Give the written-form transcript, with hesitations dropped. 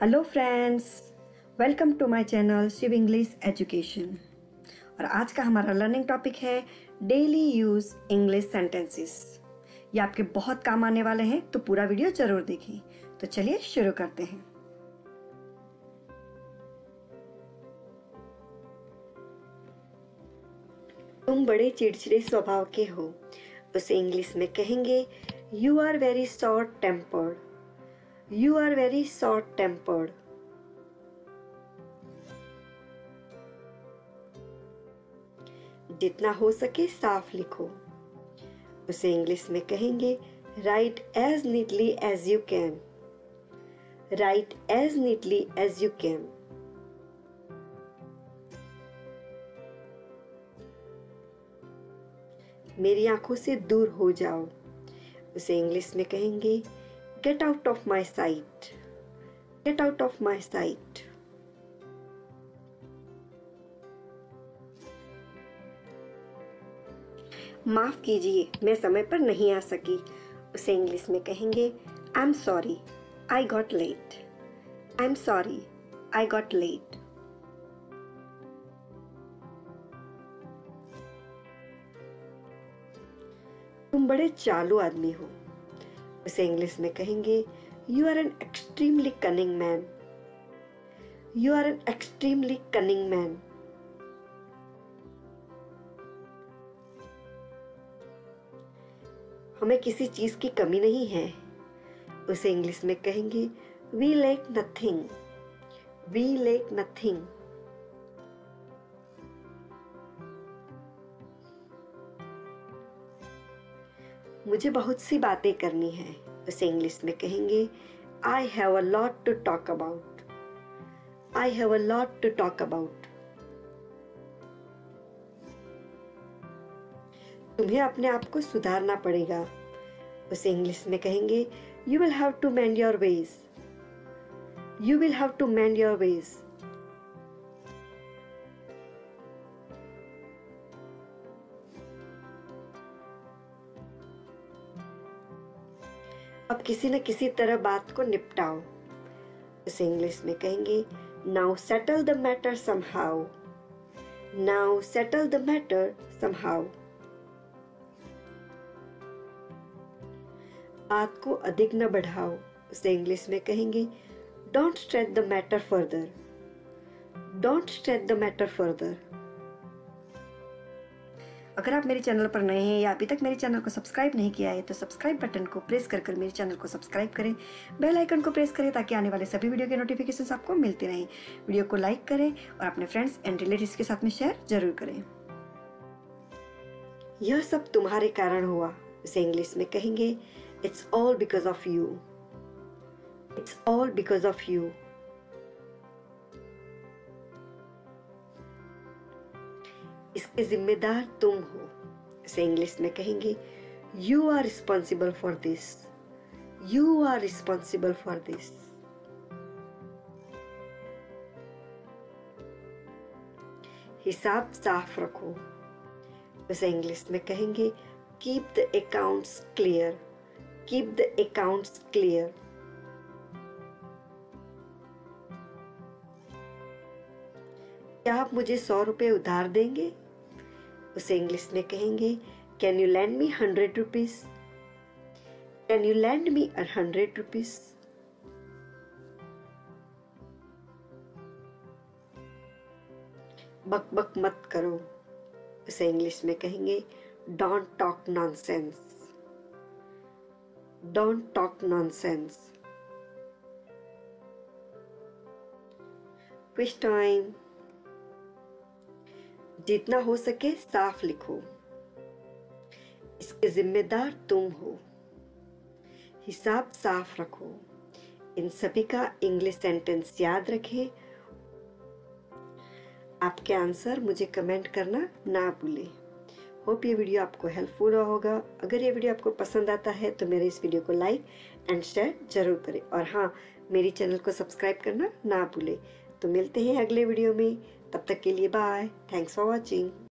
Hello friends, welcome to my channel Shiv English education. और आज का हमारा लर्निंग टॉपिक है डेली यूज इंग्लिश सेंटेंसेस। ये आपके बहुत काम आने वाले हैं, तो पूरा वीडियो जरूर देखें। तो चलिए शुरू करते हैं। तुम बड़े चिड़चिड़े स्वभाव के हो, उसे इंग्लिश में कहेंगे you are very short tempered. You are very short tempered. जितना हो सके साफ लिखो, उसे इंग्लिश में कहेंगे Write as neatly as you can. Write as neatly as you can. मेरी आंखों से दूर हो जाओ, उसे इंग्लिश में कहेंगे Get out of my sight. Get out of my sight. माफ कीजिए, मैं समय पर नहीं आ सकी, उसे इंग्लिश में कहेंगे I'm sorry, I got late. I'm sorry, I got late. तुम बड़े चालू आदमी हो, उसे इंग्लिश में कहेंगे you are an extremely cunning man. You are an extremely cunning man. हमें किसी चीज की कमी नहीं है, उसे इंग्लिश में कहेंगे we lack nothing. We lack nothing. मुझे बहुत सी बातें करनी है, उसे इंग्लिश में कहेंगे I have a lot to talk about. I have a lot to talk about. तुम्हें अपने आप को सुधारना पड़ेगा, उसे इंग्लिश में कहेंगे you will have to mend your ways. You will have to mend your ways. अब किसी न किसी तरह बात को निपटाओ, उसे इंग्लिश में कहेंगे now settle the matter somehow. Now settle the matter somehow. बात को अधिक न बढ़ाओ, उसे इंग्लिश में कहेंगे don't stretch the matter further. Don't stretch the matter further. अगर आप मेरे चैनल पर नए हैं या अभी तक मेरे चैनल को सब्सक्राइब नहीं किया है, तो सब्सक्राइब बटन को प्रेस कर मेरे चैनल को सब्सक्राइब करें। बेल आइकन को प्रेस करें ताकि आने वाले सभी वीडियो के नोटिफिकेशंस आपको मिलते रहें। वीडियो को लाइक करें और अपने फ्रेंड्स एंड रिलेटिव्स के साथ में शेयर जरूर करें। यह सब तुम्हारे कारण हुआ, उसे इंग्लिश में कहेंगे it's all because of you. It's all because of you. इसके जिम्मेदार तुम हो, इसे इंग्लिश में कहेंगे you are responsible for this. You are responsible for this. हिसाब साफ रखो, इसे इंग्लिश में कहेंगे keep the accounts clear. Keep the accounts clear. क्या आप मुझे 100 रुपए उधार देंगे, उसे इंग्लिश में कहेंगे can you lend me 100 rupees. Can you lend me 100 rupees. बक बक मत करो, उसे इंग्लिश में कहेंगे don't talk nonsense. Don't talk nonsense. Quiz time. जितना हो सके साफ लिखो, इसके जिम्मेदार तुम हो। हिसाब साफ रखो। इन सभी का इंग्लिश सेंटेंस याद रखें। आपके आंसर मुझे कमेंट करना ना भूलें। होप ये वीडियो आपको हेल्पफुल होगा। अगर ये वीडियो आपको पसंद आता है तो मेरे इस वीडियो को लाइक एंड शेयर जरूर करें। और हाँ, मेरी चैनल को सब्सक्राइब करना ना भूलें। तो मिलते हैं अगले वीडियो में, तब तक के लिए बाय। Thanks for watching.